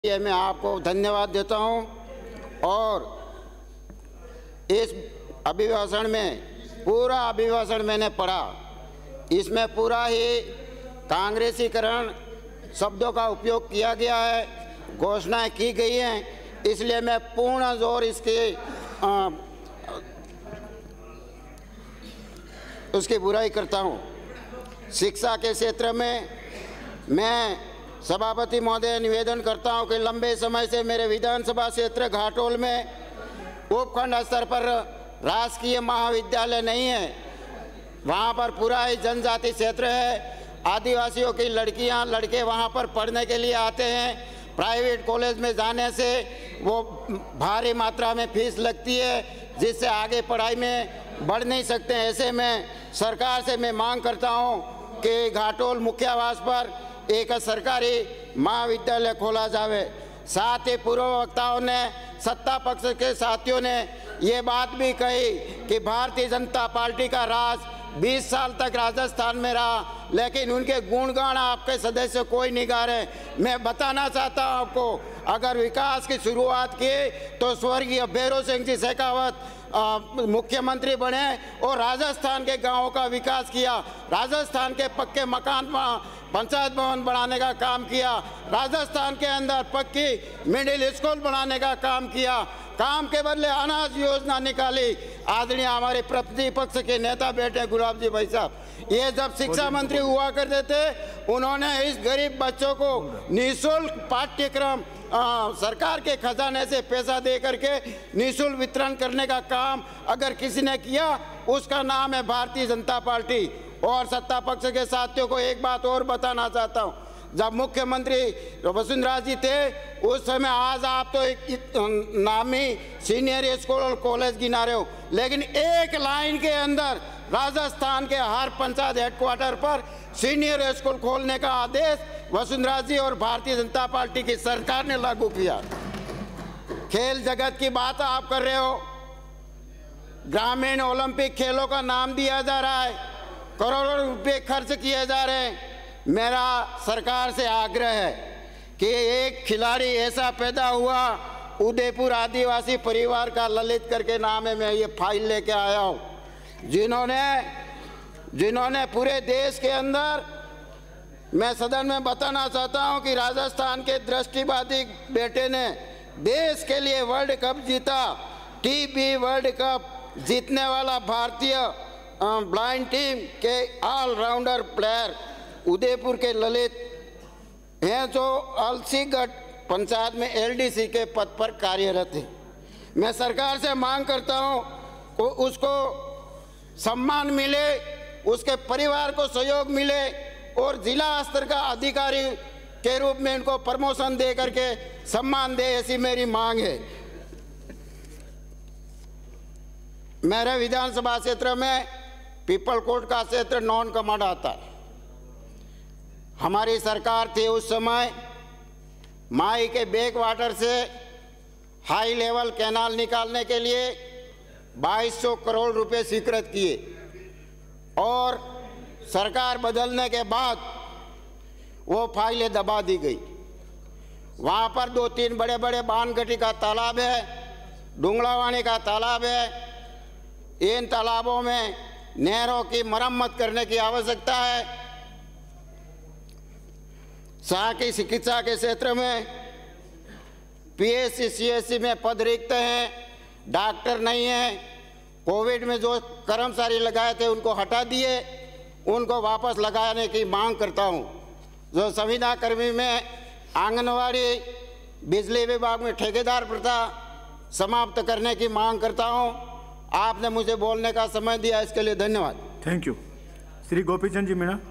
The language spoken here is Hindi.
ये मैं आपको धन्यवाद देता हूं। और इस अभिभाषण में पूरा अभिभाषण मैंने पढ़ा, इसमें पूरा ही कांग्रेसीकरण शब्दों का उपयोग किया गया है, घोषणाएं की गई हैं, इसलिए मैं पूर्ण जोर उसकी बुराई करता हूं। शिक्षा के क्षेत्र में मैं सभापति महोदय निवेदन करता हूं कि लंबे समय से मेरे विधानसभा क्षेत्र घाटोल में उपखंड स्तर पर राजकीय महाविद्यालय नहीं है। वहां पर पूरा ही जनजाति क्षेत्र है, आदिवासियों की लड़कियां लड़के वहां पर पढ़ने के लिए आते हैं। प्राइवेट कॉलेज में जाने से वो भारी मात्रा में फीस लगती है, जिससे आगे पढ़ाई में बढ़ नहीं सकते। ऐसे में सरकार से मैं मांग करता हूं कि घाटोल मुख्य आवास पर एक सरकारी महाविद्यालय खोला जावे। साथ ही पूर्व वक्ताओं ने, सत्ता पक्ष के साथियों ने ये बात भी कही कि भारतीय जनता पार्टी का राज 20 साल तक राजस्थान में रहा, लेकिन उनके गुणगान आपके सदस्य कोई नहीं गा रहे। मैं बताना चाहता हूँ आपको, अगर विकास की शुरुआत की तो स्वर्गीय भैरव सिंह जी शेखावत मुख्यमंत्री बने और राजस्थान के गांवों का विकास किया, राजस्थान के पक्के मकान पंचायत भवन बनाने का काम किया, राजस्थान के अंदर पक्की मिडिल स्कूल बनाने का काम किया, काम के बदले अनाज योजना निकाली। आदरणीय हमारे प्रतिपक्ष के नेता बैठे गुलाब जी भाई साहब, ये जब शिक्षा मंत्री हुआ करते थे, उन्होंने इस गरीब बच्चों को निःशुल्क पाठ्यक्रम सरकार के खजाने से पैसा दे करके निःशुल्क वितरण करने का काम अगर किसी ने किया, उसका नाम है भारतीय जनता पार्टी। और सत्ता पक्ष के साथियों को एक बात और बताना चाहता हूं, जब मुख्यमंत्री वसुंधरा जी थे उस समय, आज आप तो एक नामी सीनियर स्कूल और कॉलेज गिना रहे हो, लेकिन एक लाइन के अंदर राजस्थान के हर पंचायत हेडक्वार्टर पर सीनियर स्कूल खोलने का आदेश वसुंधरा जी और भारतीय जनता पार्टी की सरकार ने लागू किया। खेल जगत की बात आप कर रहे हो, ग्रामीण ओलंपिक खेलों का नाम दिया जा रहा है, करोड़ों रुपए खर्च किए जा रहे हैं। मेरा सरकार से आग्रह है कि एक खिलाड़ी ऐसा पैदा हुआ, उदयपुर आदिवासी परिवार का ललित करके नाम है, मैं ये फाइल लेके आया हूँ, जिन्होंने पूरे देश के अंदर, मैं सदन में बताना चाहता हूं कि राजस्थान के दृष्टिबाधित बेटे ने देश के लिए वर्ल्ड कप जीता। टीबी वर्ल्ड कप जीतने वाला भारतीय ब्लाइंड टीम के ऑलराउंडर प्लेयर उदयपुर के ललित हैं, जो अलसीगढ़ पंचायत में एलडीसी के पद पर कार्यरत है। मैं सरकार से मांग करता हूं कि उसको सम्मान मिले, उसके परिवार को सहयोग मिले और जिला स्तर का अधिकारी के रूप में इनको प्रमोशन दे करके सम्मान दे, ऐसी मेरी मांग है। मेरे विधानसभा क्षेत्र में पीपल कोट का क्षेत्र नॉन कमांड आता है। हमारी सरकार थी उस समय, माई के बैक वाटर से हाई लेवल कैनाल निकालने के लिए 2200 करोड़ रुपए स्वीकृत किए, और सरकार बदलने के बाद वो फाइलें दबा दी गई। वहाँ पर 2-3 बड़े बड़े बानगटी का तालाब है, डुंगलावानी का तालाब है। इन तालाबों में नहरों की मरम्मत करने की आवश्यकता है। साथ ही चिकित्सा के क्षेत्र में पीएससी सीएससी में पद रिक्त हैं, डॉक्टर नहीं है। कोविड में जो कर्मचारी लगाए थे उनको हटा दिए, उनको वापस लगाने की मांग करता हूं। जो संविदा कर्मी में आंगनवाड़ी, बिजली विभाग में ठेकेदार प्रथा समाप्त करने की मांग करता हूं। आपने मुझे बोलने का समय दिया, इसके लिए धन्यवाद। Thank you. श्री गोपीचंद जी मीणा।